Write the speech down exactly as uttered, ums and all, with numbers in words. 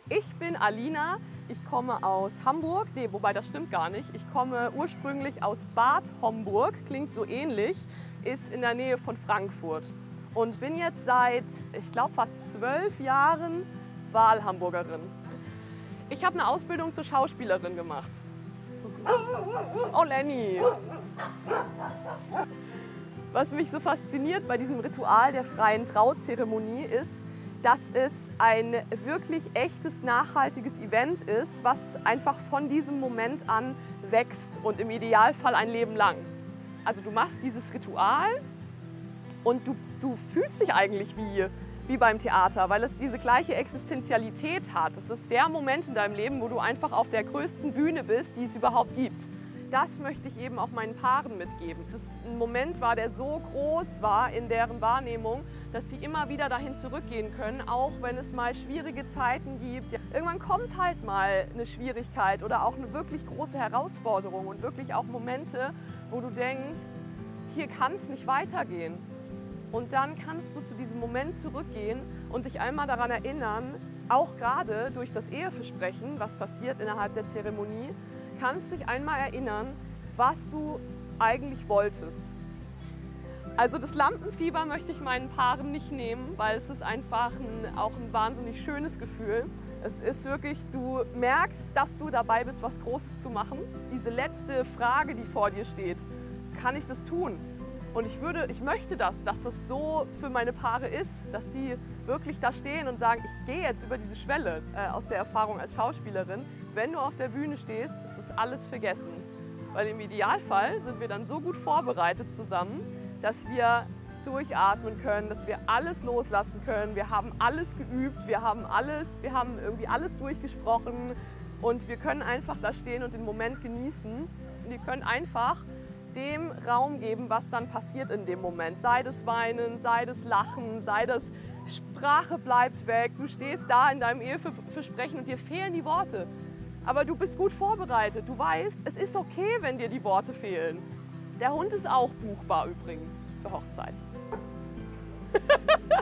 Ich bin Alina, ich komme aus Hamburg, nee, wobei das stimmt gar nicht. Ich komme ursprünglich aus Bad Homburg, klingt so ähnlich, ist in der Nähe von Frankfurt. Und bin jetzt seit, ich glaube, fast zwölf Jahren Wahlhamburgerin. Ich habe eine Ausbildung zur Schauspielerin gemacht. Oh, Lenny! Was mich so fasziniert bei diesem Ritual der freien Trauzeremonie ist, dass es ein wirklich echtes, nachhaltiges Event ist, was einfach von diesem Moment an wächst und im Idealfall ein Leben lang. Also du machst dieses Ritual und du, du fühlst dich eigentlich wie, wie beim Theater, weil es diese gleiche Existenzialität hat. Es ist der Moment in deinem Leben, wo du einfach auf der größten Bühne bist, die es überhaupt gibt. Das möchte ich eben auch meinen Paaren mitgeben. Das ein Moment war, der so groß war in deren Wahrnehmung, dass sie immer wieder dahin zurückgehen können, auch wenn es mal schwierige Zeiten gibt. Irgendwann kommt halt mal eine Schwierigkeit oder auch eine wirklich große Herausforderung und wirklich auch Momente, wo du denkst, hier kann es nicht weitergehen. Und dann kannst du zu diesem Moment zurückgehen und dich einmal daran erinnern, auch gerade durch das Eheversprechen, was passiert innerhalb der Zeremonie, kannst dich einmal erinnern, was du eigentlich wolltest. Also das Lampenfieber möchte ich meinen Paaren nicht nehmen, weil es ist einfach ein, auch ein wahnsinnig schönes Gefühl. Es ist wirklich, du merkst, dass du dabei bist, was Großes zu machen. Diese letzte Frage, die vor dir steht, kann ich das tun? Und ich, würde, ich möchte das, dass das so für meine Paare ist, dass sie wirklich da stehen und sagen, ich gehe jetzt über diese Schwelle äh, aus der Erfahrung als Schauspielerin. Wenn du auf der Bühne stehst, ist das alles vergessen. Weil im Idealfall sind wir dann so gut vorbereitet zusammen, dass wir durchatmen können, dass wir alles loslassen können. Wir haben alles geübt, wir haben alles, wir haben irgendwie alles durchgesprochen und wir können einfach da stehen und den Moment genießen. Und wir können einfach dem Raum geben, was dann passiert in dem Moment. Sei das Weinen, sei das Lachen, sei das Sprache bleibt weg. Du stehst da in deinem Eheversprechen und dir fehlen die Worte. Aber du bist gut vorbereitet. Du weißt, es ist okay, wenn dir die Worte fehlen. Der Hund ist auch buchbar übrigens für Hochzeiten.